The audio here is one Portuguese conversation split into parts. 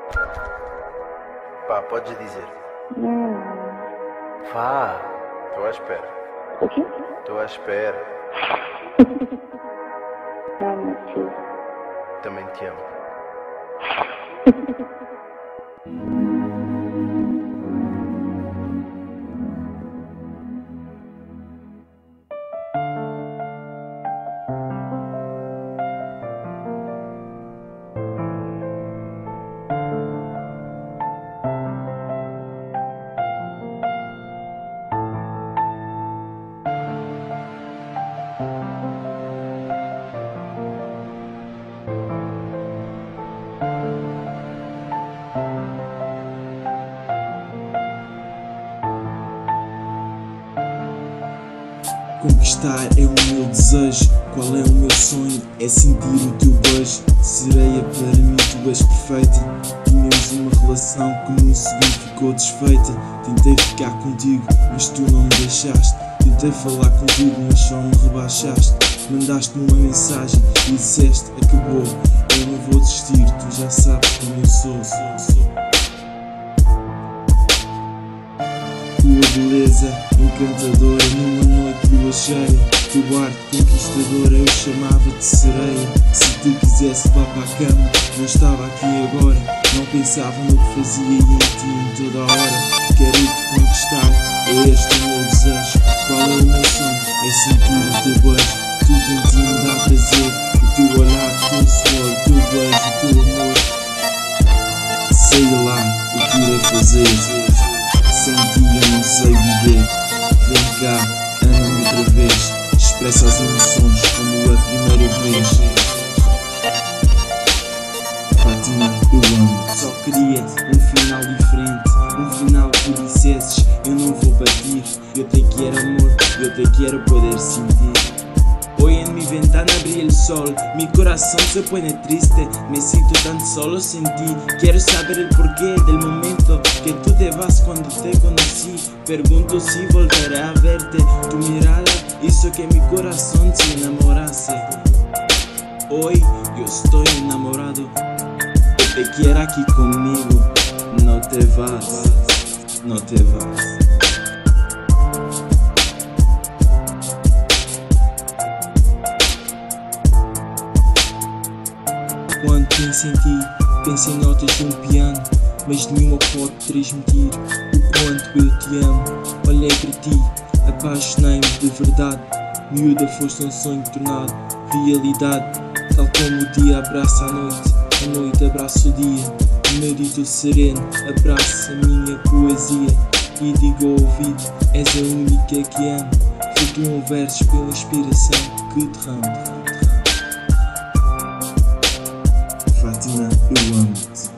Pá, podes dizer. Hum. Vá, estou à espera. O quê? Estou à espera. Amo-te. Também te amo. Conquistar é o meu desejo. Qual é o meu sonho? É sentir o teu beijo. Sereia, para mim tu és perfeita. Tínhamos uma relação que num segundo ficou desfeita. Tentei ficar contigo, mas tu não me deixaste. Tentei falar contigo, mas só me rebaixaste. Mandaste-me uma mensagem e disseste: acabou, eu não vou desistir. Tu já sabes como eu sou. Tua beleza encantadora numa noite de lua cheia. Tua arte conquistadora eu chamava-te sereia. Se te quisesse levar para a cama, não estava aqui agora. Não pensava no que fazia e em ti em toda a hora. Quero te conquistar, é este o meu desejo. Qual é o meu sonho? É sentir o teu beijo. Tudo em ti me dá prazer. O teu olhar, o teu suor, o teu beijo, o teu amor. Sei lá o que irei fazer. Sem ti eu não sei viver. Vem cá, ama-me outra vez. Expressa as emoções como a primeira vez. Fátima, eu amo. Só queria um final diferente. Um final que dissesses: eu não vou partir. Eu te quiero amor, eu te quiero poder sentir. Hoy en mi ventana brilla el sol, mi corazón se pone triste, me siento tan solo sin ti. Quiero saber el porqué del momento que tú te vas cuando te conocí. Pregunto si volveré a verte, tu mirada hizo que mi corazón se enamorase. Hoy yo estoy enamorado, yo te quiero aquí conmigo. No te vas, no te vas. Quando penso em ti, penso em notas de um piano, mas nenhuma pode transmitir o quanto eu te amo. Olhei para ti, apaixonei-me de verdade. Miúda, foste um sonho tornado realidade. Tal como o dia abraça a noite abraça o dia. O meu dito sereno abraça a minha poesia. E digo ao ouvido: és a única que amo. Flutuam versos pela inspiração que derramo. Fátima, eu amo-te.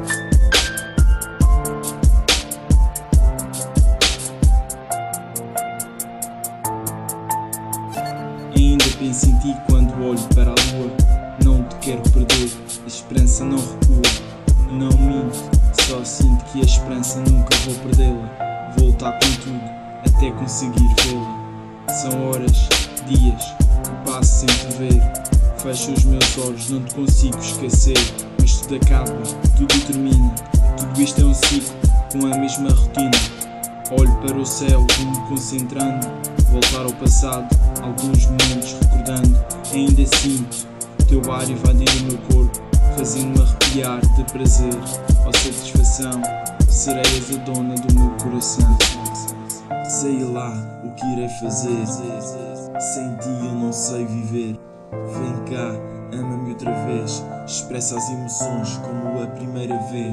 Ainda penso em ti quando olho para a lua. Não te quero perder, a esperança não recua. Não minto, só sinto que a esperança nunca vou perdê-la. Vou lutar com tudo, até conseguir vê-la. São horas, dias, que passo sem te ver. Fecho os meus olhos, não te consigo esquecer. Mas tudo acaba, tudo termina. Tudo isto é um ciclo, com a mesma rotina. Olho para o céu, vou-me concentrando. Voltar ao passado, alguns momentos recordando. Ainda sinto o teu ar invadir o meu corpo, fazendo-me arrepiar de prazer ou satisfação. Sereias a dona do meu coração. Sei lá o que irei fazer. Sem ti eu não sei viver. Vem cá, ama-me outra vez. Expressa as emoções como a primeira vez.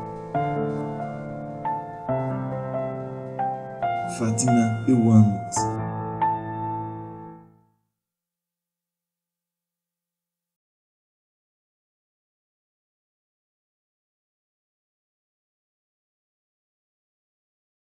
Fátima, eu amo-te.